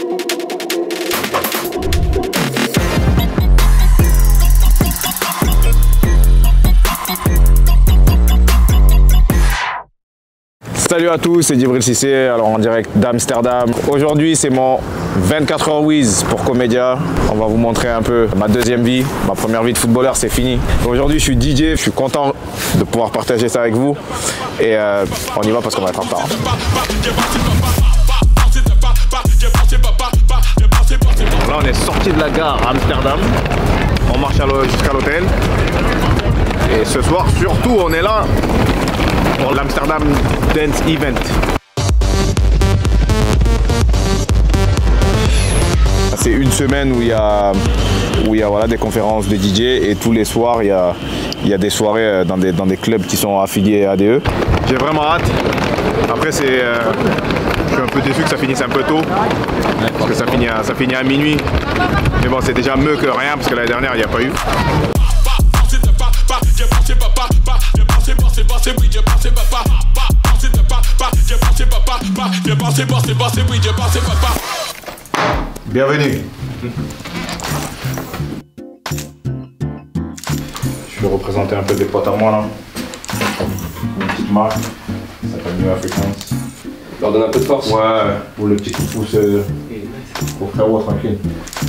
Salut à tous, c'est Djibril Cissé, alors en direct d'Amsterdam. Aujourd'hui c'est mon 24 heures Wiz pour Comédia. On va vous montrer un peu ma deuxième vie. Ma première vie de footballeur, c'est fini. Aujourd'hui je suis DJ, je suis content de pouvoir partager ça avec vous. Et on y va parce qu'on va être en retard. Là on est sorti de la gare à Amsterdam. On marche jusqu'à l'hôtel. Et ce soir surtout on est là pour l'Amsterdam Dance Event. C'est une semaine où il y a voilà, des conférences de DJ et tous les soirs il y a des soirées dans des clubs qui sont affiliés à ADE. J'ai vraiment hâte. Après je suis un peu déçu que ça finisse un peu tôt parce que ça finit à minuit. Mais bon, c'est déjà mieux que rien parce que l'année dernière il n'y a pas eu. Bienvenue. Je vais représenter un peu des potes à moi là. Une petite marque, ça s'appelle New Africans. Leur donne un peu de force. Ouais, pour le petit coup de pouce pour faire ouais, tranquille.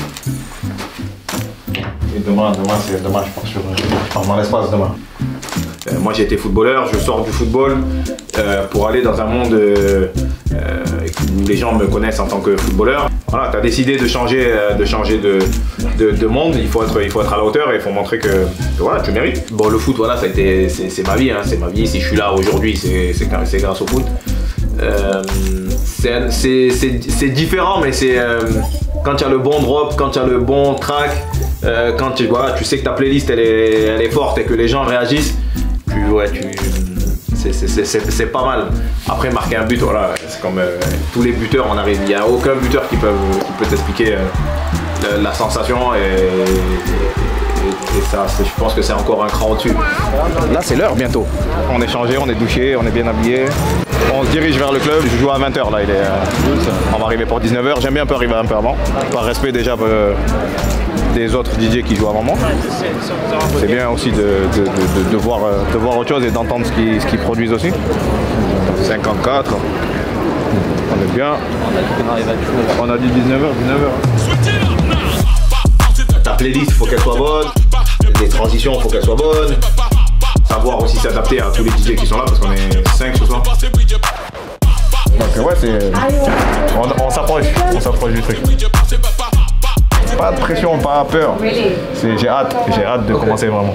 Et demain je pars dans l'espace demain. Moi j'ai été footballeur, je sors du football pour aller dans un monde où les gens me connaissent en tant que footballeur. Voilà, tu as décidé de changer de monde, il faut être à la hauteur et il faut montrer que voilà, tu mérites. Bon, le foot, voilà, c'est ma vie, hein, c'est ma vie. Si je suis là aujourd'hui, c'est grâce au foot. C'est différent, mais c'est quand tu as le bon drop, quand tu as le bon track, quand tu sais que ta playlist elle est forte et que les gens réagissent, c'est pas mal. Après marquer un but, voilà, c'est comme tous les buteurs, on arrive. Il n'y a aucun buteur qui peut t'expliquer la sensation et ça, je pense que c'est encore un cran au-dessus. Là c'est l'heure bientôt. On est changé, on est douché, on est bien habillé. On se dirige vers le club, je joue à 20h là, on va arriver pour 19h. J'aime bien un peu arriver un peu avant, par respect déjà des autres DJ qui jouent avant moi. C'est bien aussi de voir autre chose et d'entendre ce qu'ils produisent aussi. 54, on est bien. On a dit 19h. Ta playlist, il faut qu'elle soit bonne. Les transitions, il faut qu'elles soient bonnes. Savoir aussi s'adapter à tous les DJ qui sont là parce qu'on est 5 ce soir. Donc ouais, on s'approche du truc. Pas de pression, pas peur. J'ai hâte de commencer vraiment.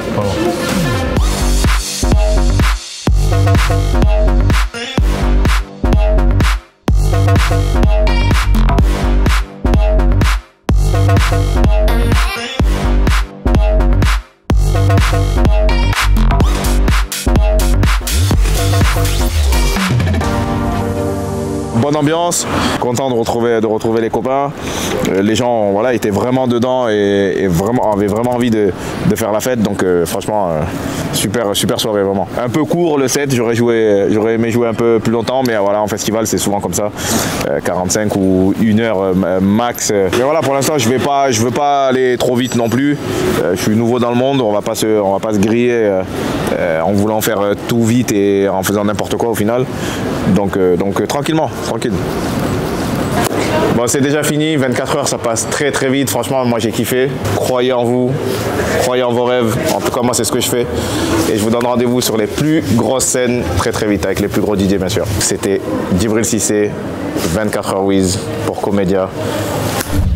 Bonne ambiance, content de retrouver les copains. Les gens voilà, étaient vraiment dedans et avaient vraiment envie de faire la fête. Donc franchement, super soirée vraiment. Un peu court le set, j'aurais aimé jouer un peu plus longtemps, mais voilà, en festival c'est souvent comme ça. 45 ou 1 heure max. Mais voilà, pour l'instant je veux pas aller trop vite non plus. Je suis nouveau dans le monde, on va pas se griller en voulant faire tout vite et en faisant n'importe quoi au final. Donc tranquillement, tranquille. Bon, c'est déjà fini, 24 heures ça passe très vite, franchement moi j'ai kiffé. Croyez en vous, croyez en vos rêves, en tout cas moi c'est ce que je fais. Et je vous donne rendez-vous sur les plus grosses scènes très vite avec les plus gros DJ bien sûr. C'était Djibril Cissé, 24 heures Wiz pour Comédia.